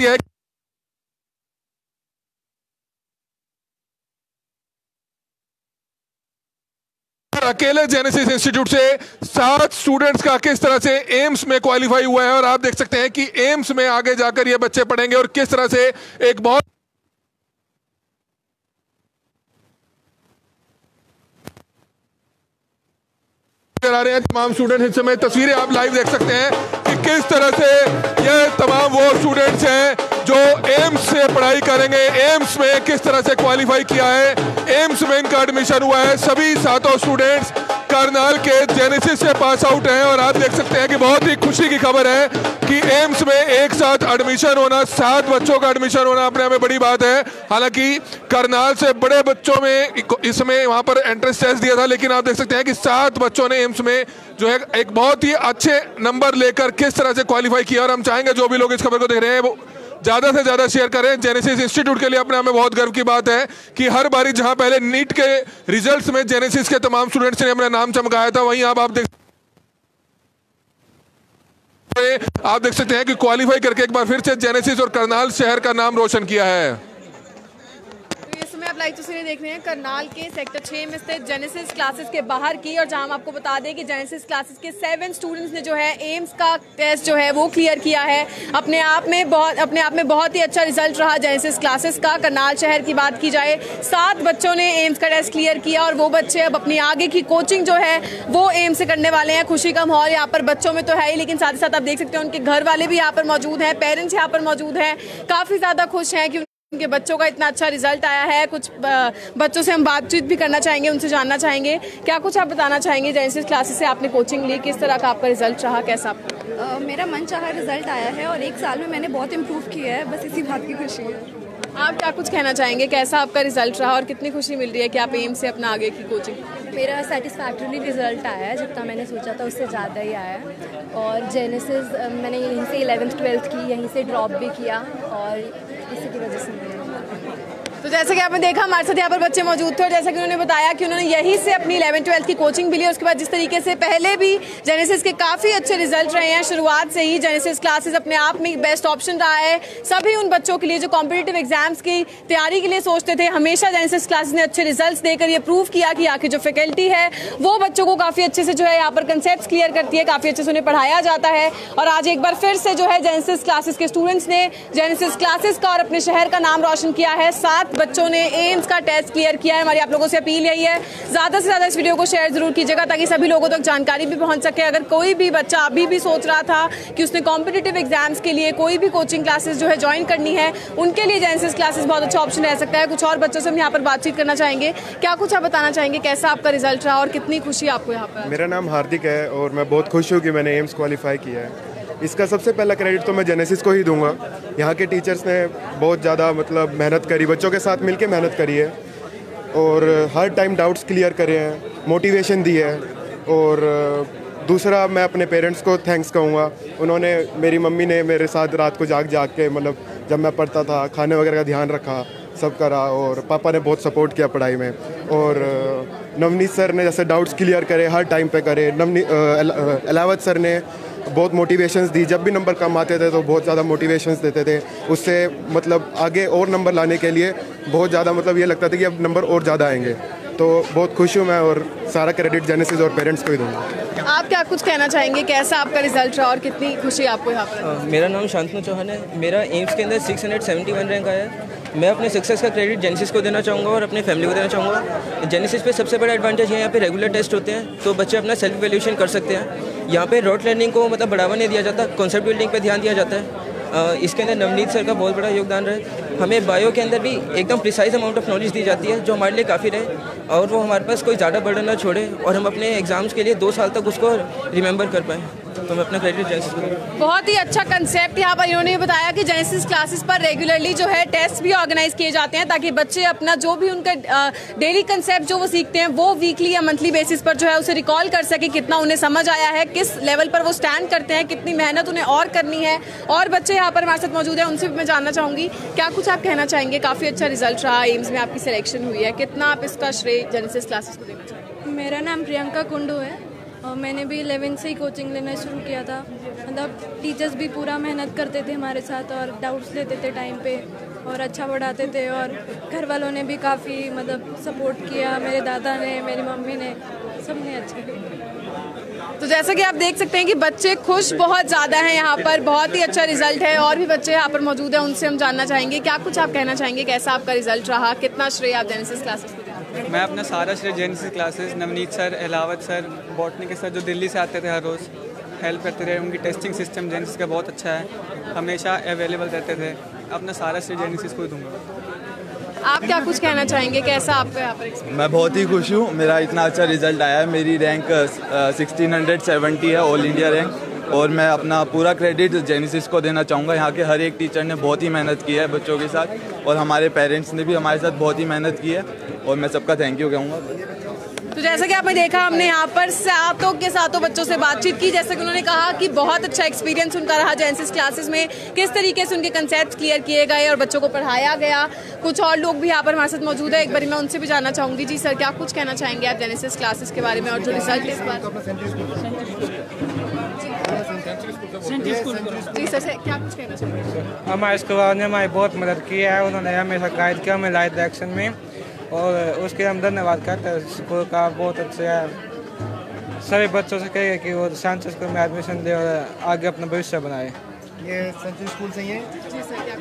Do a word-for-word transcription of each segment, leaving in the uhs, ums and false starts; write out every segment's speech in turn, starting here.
यह है अकेले जेनेसिस इंस्टीट्यूट से सात स्टूडेंट्स का किस तरह से एम्स में क्वालिफाई हुआ है और आप देख सकते हैं कि एम्स में आगे जाकर ये बच्चे पढ़ेंगे और किस तरह से एक बहुत आ रहे हैं तमाम स्टूडेंट। इस समय तस्वीरें आप लाइव देख सकते हैं कि किस तरह से ये तमाम वो स्टूडेंट्स हैं जो एम्स से पढ़ाई करेंगे। एम्स में किस तरह से क्वालिफाई किया है, एम्स में इनका एडमिशन हुआ है। सभी सातों स्टूडेंट्स करनाल के जेनेसिस से पास आउट हैं और आप देख सकते हैं कि बहुत ही खुशी की खबर है कि एम्स में एक साथ एडमिशन होना, सात बच्चों का एडमिशन होना अपने में बड़ी बात है। हालांकि करनाल से बड़े बच्चों में इसमें वहां पर एंट्रेंस टेस्ट दिया था, लेकिन आप देख सकते हैं कि सात बच्चों ने एम्स में जो है एक बहुत ही अच्छे नंबर लेकर किस तरह से क्वालिफाई किया। और हम चाहेंगे जो भी लोग इस खबर को देख रहे हैं वो ज्यादा से ज्यादा शेयर करें। जेनेसिस इंस्टीट्यूट के लिए अपने आप में बहुत गर्व की बात है कि हर बारी जहां पहले नीट के रिजल्ट्स में जेनेसिस के तमाम स्टूडेंट्स ने अपना नाम चमकाया था, वहीं अब आप देख आप देख सकते हैं कि क्वालिफाई करके एक बार फिर से जेनेसिस और करनाल शहर का नाम रोशन किया है। आप लाइव तस्वीरें देख रहे हैं करनाल के सेक्टर छह में स्थित जेनेसिस क्लासेस के बाहर की, और जहां हम आपको बता दें कि जेनेसिस क्लासेस के सेवन स्टूडेंट्स ने जो है एम्स का टेस्ट जो है वो क्लियर किया है। अपने आप में बहुत अपने आप में बहुत ही अच्छा रिजल्ट रहा जेनेसिस क्लासेस का। करनाल शहर की बात की जाए, सात बच्चों ने एम्स का टेस्ट क्लियर किया और वो बच्चे अब अपनी आगे की कोचिंग जो है वो एम्स से करने वाले हैं। खुशी का माहौल यहाँ पर बच्चों में तो है ही, लेकिन साथ ही साथ आप देख सकते हैं उनके घर वाले भी यहाँ पर मौजूद हैं, पेरेंट्स यहाँ पर मौजूद हैं, काफी ज्यादा खुश हैं कि उनके बच्चों का इतना अच्छा रिजल्ट आया है। कुछ बच्चों से हम बातचीत भी करना चाहेंगे, उनसे जानना चाहेंगे क्या कुछ आप बताना चाहेंगे। जेनेसिस क्लासेस से आपने कोचिंग ली, किस तरह का आपका रिजल्ट रहा, कैसा आपका? uh, मेरा मनचाहा रिजल्ट आया है और एक साल में मैंने बहुत इम्प्रूव किया है, बस इसी बात की खुशी है। आप क्या कुछ कहना चाहेंगे, कैसा आपका रिजल्ट रहा और कितनी खुशी मिल रही है कि आप एम्स से अपना आगे की कोचिंग? मेरा सेटिस्फैक्ट्री रिजल्ट आया है, जितना मैंने सोचा था उससे ज़्यादा ही आया है। और जेनेसिस मैंने यहीं से इलेवेंथ ट्वेल्थ की, यहीं से ड्रॉप भी किया और इसी की वजह से मैंने। तो जैसे कि आपने देखा हमारे साथ यहाँ पर बच्चे मौजूद थे और जैसा कि उन्होंने बताया कि उन्होंने यहीं से अपनी इलेवन ट्वेल्थ की कोचिंग भी ली। उसके बाद जिस तरीके से पहले भी जेनेसिस के काफ़ी अच्छे रिजल्ट रहे हैं, शुरुआत से ही जेनेसिस क्लासेस अपने आप में बेस्ट ऑप्शन रहा है सभी उन बच्चों के लिए जो कॉम्पिटिटिव एग्जाम्स की तैयारी के लिए सोचते थे। हमेशा जेनेसिस क्लासेस ने अच्छे रिजल्ट देकर ये प्रूव किया कि आखिर जो फैकल्टी है वो बच्चों को काफ़ी अच्छे से जो है यहाँ पर कंसेप्ट क्लियर करती है, काफ़ी अच्छे से उन्हें पढ़ाया जाता है। और आज एक बार फिर से जो है जेनेसिस क्लासेस के स्टूडेंट्स ने जेनेसिस क्लासेस का और अपने शहर का नाम रोशन किया है। सात बच्चों ने एम्स का टेस्ट क्लियर किया है। हमारी आप लोगों से अपील यही है, ज्यादा से ज्यादा इस वीडियो को शेयर जरूर कीजिएगा ताकि सभी लोगों तक जानकारी भी पहुंच सके। अगर कोई भी बच्चा अभी भी सोच रहा था कि उसने कॉम्पिटिटिव एग्जाम्स के लिए कोई भी कोचिंग क्लासेस जो है ज्वाइन करनी है, उनके लिए जेनेसिस क्लासेस बहुत अच्छा ऑप्शन रह सकता है। कुछ और बच्चों से हम यहाँ पर बातचीत करना चाहेंगे, क्या कुछ आप बताना चाहेंगे, कैसा आपका रिजल्ट रहा और कितनी खुशी आपको यहाँ पर? मेरा नाम हार्दिक है और मैं बहुत खुश हूँ कि मैंने एम्स क्वालिफाई किया है। इसका सबसे पहला क्रेडिट तो मैं जेनेसिस को ही दूंगा। यहाँ के टीचर्स ने बहुत ज़्यादा मतलब मेहनत करी, बच्चों के साथ मिलकर मेहनत करी है और हर टाइम डाउट्स क्लियर करे हैं, मोटिवेशन दी है। और दूसरा मैं अपने पेरेंट्स को थैंक्स कहूँगा, उन्होंने मेरी मम्मी ने मेरे साथ रात को जाग जाग के मतलब जब मैं पढ़ता था खाने वगैरह का ध्यान रखा, सब करा। और पापा ने बहुत सपोर्ट किया पढ़ाई में। और नवनीत सर ने जैसे डाउट्स क्लियर करे हर टाइम पे करे। नवनीत अलावत सर ने बहुत मोटिवेशंस दी, जब भी नंबर कम आते थे तो बहुत ज़्यादा मोटिवेशंस देते थे, उससे मतलब आगे और नंबर लाने के लिए बहुत ज़्यादा मतलब ये लगता था कि अब नंबर और ज़्यादा आएंगे। तो बहुत खुश हूँ मैं और सारा क्रेडिट जेनेसिस और पेरेंट्स को ही दूँगा। आप क्या कुछ कहना चाहेंगे, कैसा आपका रिजल्ट रहा और कितनी खुशी आपको यहाँ पर? मेरा नाम शांतनु चौहान है, मेरा एम्स के अंदर six hundred seventy one rank आया है। मैं अपने सक्सेस का क्रेडिट जेनेसिस को देना चाहूँगा और अपने फैमिली को देना चाहूँगा। जेनेसिस पे सबसे बड़ा एडवांटेज है यहाँ पे रेगुलर टेस्ट होते हैं, तो बच्चे अपना सेल्फ वैल्यूएशन कर सकते हैं। यहाँ पे रोट लर्निंग को मतलब बढ़ावा नहीं दिया जाता, कॉन्सेप्ट बिल्डिंग पे ध्यान दिया जाता है। इसके अंदर नवनीत सर का बहुत बड़ा योगदान रहा है। हमें बायो के अंदर भी एकदम प्रिसाइज अमाउंट ऑफ नॉलेज दी जाती है जो हमारे लिए काफ़ी रहे और वो हमारे पास कोई ज़्यादा बर्डन ना छोड़े और हम अपने एग्जाम्स के लिए दो साल तक उसको रिमेंबर कर पाएँ। तो मैं अपना क्रेडिट जेनेसिस को दूंगा। बहुत ही अच्छा कंसेप्ट यहाँ पर इन्होंने बताया कि जेनेसिस क्लासेस पर रेगुलरली जो है टेस्ट भी ऑर्गेनाइज किए जाते हैं ताकि बच्चे अपना जो भी उनका डेली कंसेप्ट जो वो सीखते हैं वो वीकली या मंथली बेसिस पर जो है उसे रिकॉल कर सके, कितना उन्हें समझ आया है, किस लेवल पर वो स्टैंड करते हैं, कितनी मेहनत उन्हें और करनी है। और बच्चे यहाँ पर हमारे साथ मौजूद हैं, उनसे भी मैं जानना चाहूँगी क्या कुछ आप कहना चाहेंगे। काफ़ी अच्छा रिजल्ट रहा, एम्स में आपकी सिलेक्शन हुई है, कितना आप इसका श्रेय जेनेसिस क्लासेस को देना चाहेंगे? मेरा नाम प्रियंका कुंडू है और मैंने भी इलेवेंथ से ही कोचिंग लेना शुरू किया था। मतलब टीचर्स भी पूरा मेहनत करते थे हमारे साथ और डाउट्स लेते थे टाइम पे और अच्छा पढ़ाते थे, और घर वालों ने भी काफ़ी मतलब सपोर्ट किया, मेरे दादा ने, मेरी मम्मी ने, सब ने अच्छा किया। तो जैसा कि आप देख सकते हैं कि बच्चे खुश बहुत ज़्यादा हैं यहाँ पर, बहुत ही अच्छा रिजल्ट है। और भी बच्चे यहाँ पर मौजूद हैं, उनसे हम जानना चाहेंगे क्या कुछ आप कहना चाहेंगे, कैसा आपका रिजल्ट रहा, कितना श्रेय आप जेनेसिस क्लासेस को देते हैं? मैं अपना सारा श्रेय Genesis Classes, Navneet sir, Ahlawat sir, botany के सर जो दिल्ली से आते थे, हर रोज़ हेल्प करते रहे। उनकी टेस्टिंग सिस्टम जेनेसिस का बहुत अच्छा है, हमेशा अवेलेबल रहते थे। अपना सारा श्रेय जेनेसिस को दूंगा। आप क्या कुछ कहना चाहेंगे, कैसा आपका यहाँ पर एक्सपीरियंस? मैं बहुत ही खुश हूँ, मेरा इतना अच्छा रिजल्ट आया है। मेरी रैंक सिक्सटीन हंड्रेड सेवेंटी है, ऑल इंडिया रैंक। और मैं अपना पूरा क्रेडिट जेनेसिस को देना चाहूँगा। यहाँ के हर एक टीचर ने बहुत ही मेहनत की है बच्चों के साथ, और हमारे पेरेंट्स ने भी हमारे साथ बहुत ही मेहनत की है, और मैं सबका थैंक यू कहूँगा। तो जैसा कि आपने देखा, हमने यहाँ पर सातों के सातों बच्चों से बातचीत की। जैसे कि उन्होंने कहा कि बहुत अच्छा एक्सपीरियंस उनका रहा जेनेसिस क्लासेस में, किस तरीके से उनके कंसेप्ट क्लियर किए गए और बच्चों को पढ़ाया गया। कुछ और लोग भी यहाँ पर हमारे साथ मौजूद है, एक बार मैं उनसे भी जानना चाहूँगी। जी सर, क्या कुछ कहना चाहेंगे आप जेनेसिस क्लासेस के बारे में और जो रिजल्ट इस बार? जी सर, क्या कुछ कहना चाहेंगे? हमारे स्कूल वालों ने हमारी बहुत मदद की है, उन्होंने हमेशा गाइड किया हमें लाइफ डायरेक्शन में, और उसके हम धन्यवाद करते हैं स्कूल का। बहुत अच्छा है, सभी बच्चों से कहेंगे कि वो साइंस स्कूल में एडमिशन ले और आगे अपना भविष्य बनाए। ये सेंट्रल स्कूल से ही है। जी सर, क्या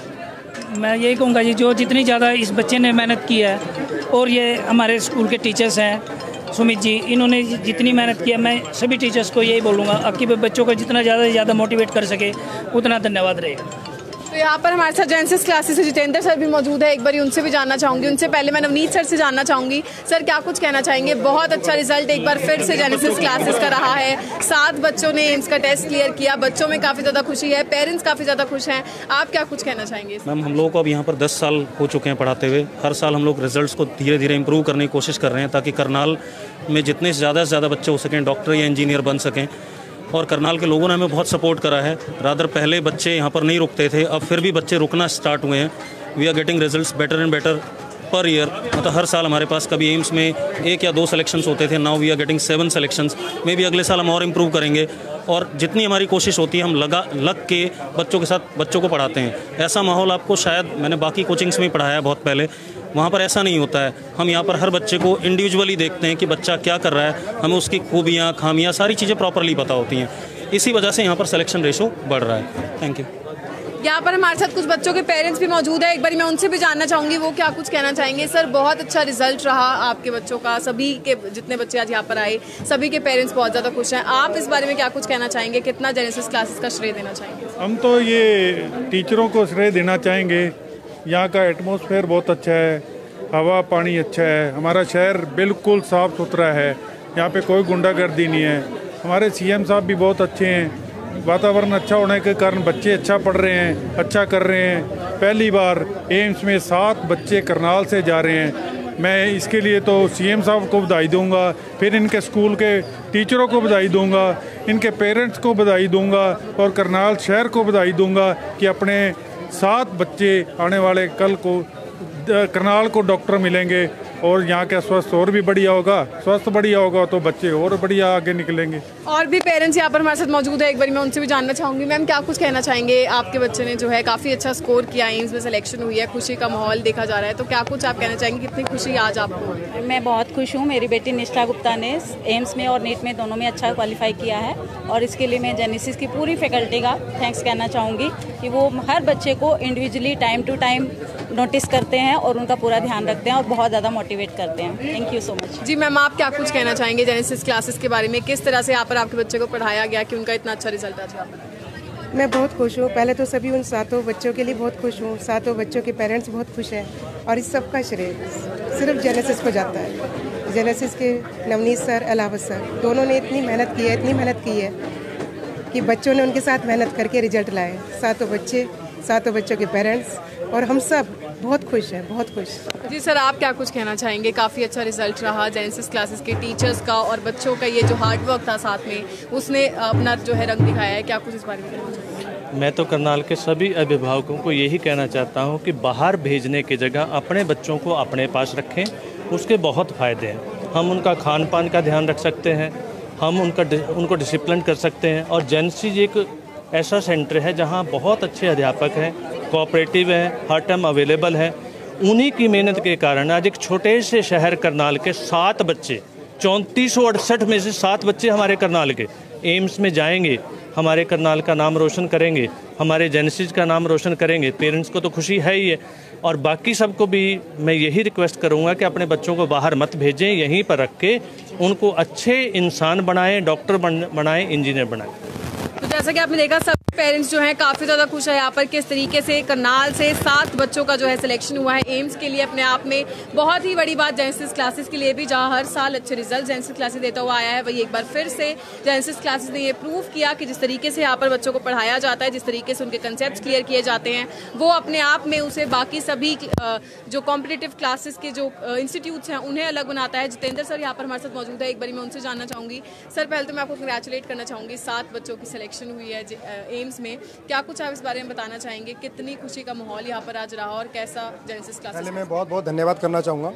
कुछ? मैं यही कहूँगा जी, जो जितनी ज़्यादा इस बच्चे ने मेहनत की है, और ये हमारे स्कूल के टीचर्स हैं सुमित जी, इन्होंने जितनी मेहनत की है, मैं सभी टीचर्स को यही बोलूँगा कि बच्चों को जितना ज़्यादा से ज़्यादा मोटिवेट कर सके उतना धन्यवाद रहेगा। तो यहाँ पर हमारे साथ जेनेसिस क्लासेस से जितेंद्र सर भी मौजूद है, एक बार उनसे भी जानना चाहूँगी। उनसे पहले मैं नवनीत सर से जानना चाहूँगी। सर, क्या कुछ कहना चाहेंगे? बहुत अच्छा रिजल्ट एक बार फिर से जेनेसिस क्लासेस का रहा है। सात बच्चों ने एम्स का टेस्ट क्लियर किया, बच्चों में काफ़ी ज़्यादा खुशी है, पेरेंट्स काफ़ी ज़्यादा खुश हैं। आप क्या कुछ कहना चाहेंगे? मैम, हम लोगों को अब यहाँ पर दस साल हो चुके हैं पढ़ाते हुए। हर साल हम लोग रिजल्ट्स को धीरे धीरे इम्प्रूव करने की कोशिश कर रहे हैं, ताकि करनाल में जितने ज़्यादा से ज़्यादा बच्चे हो सकें डॉक्टर या इंजीनियर बन सकें। और करनाल के लोगों ने हमें बहुत सपोर्ट करा है। रादर पहले बच्चे यहाँ पर नहीं रुकते थे, अब फिर भी बच्चे रुकना स्टार्ट हुए हैं। We are getting results better and better per year. मतलब हर साल हमारे पास कभी एम्स में एक या दो सिलेक्शंस होते थे, now we are getting seven selections. मे भी अगले साल हम और इम्प्रूव करेंगे, और जितनी हमारी कोशिश होती है हम लगा लग के बच्चों के साथ बच्चों को पढ़ाते हैं। ऐसा माहौल आपको शायद मैंने बाकी कोचिंग्स में पढ़ाया है बहुत पहले, वहाँ पर ऐसा नहीं होता है। हम यहाँ पर हर बच्चे को इंडिविजुअली देखते हैं कि बच्चा क्या कर रहा है, हमें उसकी खूबियाँ खामियाँ सारी चीज़ें प्रॉपरली पता होती हैं। इसी वजह से यहाँ पर सिलेक्शन रेशो बढ़ रहा है। Thank you. यहाँ पर हमारे साथ कुछ बच्चों के पेरेंट्स भी मौजूद है, एक बार मैं उनसे भी जानना चाहूँगी वो क्या कुछ कहना चाहेंगे। सर, बहुत अच्छा रिजल्ट रहा आपके बच्चों का, सभी के जितने बच्चे आज यहाँ पर आए सभी के पेरेंट्स बहुत ज़्यादा खुश हैं। आप इस बारे में क्या कुछ कहना चाहेंगे, कितना जेनेसिस क्लासेस का श्रेय देना चाहेंगे? हम तो ये टीचरों को श्रेय देना चाहेंगे। यहाँ का एटमॉस्फेयर बहुत अच्छा है, हवा पानी अच्छा है, हमारा शहर बिल्कुल साफ़ सुथरा है, यहाँ पे कोई गुंडागर्दी नहीं है। हमारे सीएम साहब भी बहुत अच्छे हैं, वातावरण अच्छा होने के कारण बच्चे अच्छा पढ़ रहे हैं, अच्छा कर रहे हैं। पहली बार एम्स में सात बच्चे करनाल से जा रहे हैं। मैं इसके लिए तो सीएम साहब को बधाई दूंगा, फिर इनके स्कूल के टीचरों को बधाई दूंगा, इनके पेरेंट्स को बधाई दूंगा, और करनाल शहर को बधाई दूंगा कि अपने सात बच्चे आने वाले कल को करनाल को डॉक्टर मिलेंगे, और यहाँ का स्वास्थ्य और भी बढ़िया होगा। स्वास्थ्य बढ़िया होगा तो बच्चे और बढ़िया आगे निकलेंगे। और भी पेरेंट्स यहाँ पर हमारे साथ मौजूद है, एक बार मैं उनसे भी जानना चाहूँगी। मैम, क्या कुछ कहना चाहेंगे? आपके बच्चे ने जो है काफ़ी अच्छा स्कोर किया, एम्स में सिलेक्शन हुई है, खुशी का माहौल देखा जा रहा है, तो क्या कुछ आप कहना चाहेंगे, कितनी खुशी आज आपको? मैं बहुत खुश हूँ। मेरी बेटी निष्ठा गुप्ता ने एम्स में और नीट में दोनों में अच्छा क्वालिफाई किया है, और इसके लिए मैं जेनेसिस की पूरी फैकल्टी का थैंक्स कहना चाहूँगी कि वो हर बच्चे को individually time to time notice करते हैं और उनका पूरा ध्यान रखते हैं और बहुत ज़्यादा मोटिवेट करते हैं। Thank you so much. जी मैम, आप क्या कुछ कहना चाहेंगे जेनेसिस क्लासेस के बारे में, किस तरह से यहाँ पर आपके बच्चे को पढ़ाया गया कि उनका इतना अच्छा रिजल्ट आज? मैं बहुत खुश हूँ। पहले तो सभी उन सातों बच्चों के लिए बहुत खुश हूँ, सातों बच्चों के पेरेंट्स बहुत खुश हैं, और इस सब का श्रेय सिर्फ जेनेसिस को जाता है। जेनेसिस के नवनीत सर, अहलावत सर, दोनों ने इतनी मेहनत की है इतनी मेहनत की है कि बच्चों ने उनके साथ मेहनत करके रिजल्ट लाए। सातों बच्चे, सातों बच्चों के पेरेंट्स और हम सब बहुत खुश हैं, बहुत खुश। जी सर, आप क्या कुछ कहना चाहेंगे? काफ़ी अच्छा रिजल्ट रहा जेनेसिस क्लासेस के टीचर्स का, और बच्चों का ये जो हार्ड वर्क था साथ में, उसने अपना जो है रंग दिखाया है। क्या कुछ इस बारे में कहना चाहेंगे? मैं तो करनाल के सभी अभिभावकों को यही कहना चाहता हूँ कि बाहर भेजने की जगह अपने बच्चों को अपने पास रखें, उसके बहुत फ़ायदे हैं। हम उनका खान पान का ध्यान रख सकते हैं, हम उनका उनको डिसिप्लिन कर सकते हैं। और जेनेसिस एक ऐसा सेंटर है जहाँ बहुत अच्छे अध्यापक हैं, कोऑपरेटिव है, हर टाइम अवेलेबल है। उन्हीं की मेहनत के कारण आज एक छोटे से शहर करनाल के सात बच्चे, चौंतीस सौ अड़सठ में से सात बच्चे हमारे करनाल के एम्स में जाएंगे, हमारे करनाल का नाम रोशन करेंगे, हमारे जेनेसिस का नाम रोशन करेंगे। पेरेंट्स को तो खुशी है ही है, और बाकी सबको भी मैं यही रिक्वेस्ट करूंगा कि अपने बच्चों को बाहर मत भेजें, यहीं पर रख के उनको अच्छे इंसान बनाएं, डॉक्टर बनाएं, इंजीनियर बनाएं। तो जैसा कि आपने देखा, सब पेरेंट्स जो हैं काफ़ी ज़्यादा खुश है यहाँ पर किस तरीके से करनाल से सात बच्चों का जो है सिलेक्शन हुआ है एम्स के लिए। अपने आप में बहुत ही बड़ी बात जेनेसिस क्लासेस के लिए भी, जहाँ हर साल अच्छे रिजल्ट जेनेसिस क्लासेस देता हुआ आया है, वही एक बार फिर से जेनेसिस क्लासेस ने ये प्रूव किया कि जिस तरीके से यहाँ पर बच्चों को पढ़ाया जाता है, जिस तरीके से उनके कंसेप्ट क्लियर किए जाते हैं, वो अपने आप में उसे बाकी सभी जो कॉम्पिटिटिव क्लासेस के जो इंस्टीट्यूट्स हैं उन्हें अलग बनाता है। जितेंद्र सर यहाँ पर हमारे साथ मौजूद है, एक बार मैं उनसे जानना चाहूँगी। सर, पहले तो मैं आपको कंग्रेचुलेट करना चाहूँगी, सात बच्चों की सिलेक्शन हुई है एम्स में, क्या कुछ आप इस बारे में बताना चाहेंगे? कितनी खुशी का माहौल यहाँ पर आज रहा और कैसा जेनेसिस क्लासेस? पहले मैं बहुत बहुत धन्यवाद करना चाहूँगा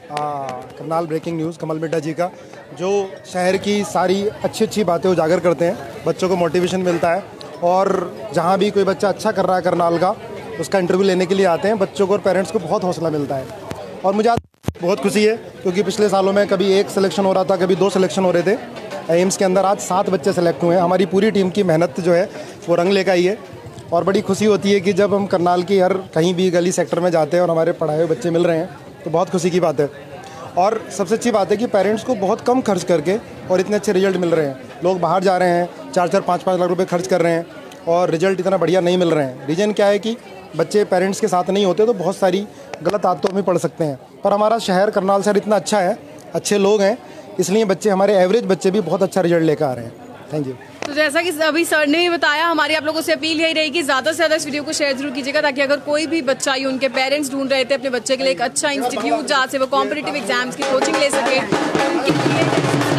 करनाल ब्रेकिंग न्यूज़ कमल मिड्डा जी का, जो शहर की सारी अच्छी अच्छी बातें उजागर करते हैं, बच्चों को मोटिवेशन मिलता है, और जहाँ भी कोई बच्चा अच्छा कर रहा है करनाल का, उसका इंटरव्यू लेने के लिए आते हैं, बच्चों को और पेरेंट्स को बहुत हौसला मिलता है। और मुझे आज बहुत खुशी है क्योंकि पिछले सालों में कभी एक सिलेक्शन हो रहा था, कभी दो सिलेक्शन हो रहे थे। एम्स के अंदर आज सात बच्चे सेलेक्ट हुए हैं। हमारी पूरी टीम की मेहनत जो है वो रंग लेकर आई है, और बड़ी खुशी होती है कि जब हम करनाल की हर कहीं भी गली सेक्टर में जाते हैं और हमारे पढ़ाए हुए बच्चे मिल रहे हैं, तो बहुत खुशी की बात है। और सबसे अच्छी बात है कि पेरेंट्स को बहुत कम खर्च करके और इतने अच्छे रिजल्ट मिल रहे हैं। लोग बाहर जा रहे हैं, चार चार पाँच पाँच लाख रुपए खर्च कर रहे हैं और रिजल्ट इतना बढ़िया नहीं मिल रहे हैं। रीज़न क्या है कि बच्चे पेरेंट्स के साथ नहीं होते तो बहुत सारी गलत आदतों में पड़ सकते हैं। पर हमारा शहर करनाल शहर इतना अच्छा है, अच्छे लोग हैं, इसलिए बच्चे, हमारे एवरेज बच्चे भी बहुत अच्छा रिजल्ट लेकर आ रहे हैं। Thank you. तो जैसा कि अभी सर ने भी बताया, हमारी आप लोगों से अपील यही रहेगी, ज़्यादा से ज़्यादा इस वीडियो को शेयर जरूर कीजिएगा, ताकि अगर कोई भी बच्चा या उनके पेरेंट्स ढूंढ रहे थे अपने बच्चे के लिए एक अच्छा इंस्टीट्यूट जहाँ से वो कॉम्पिटिटिव एग्जाम्स की कोचिंग ले सके, उनके लिए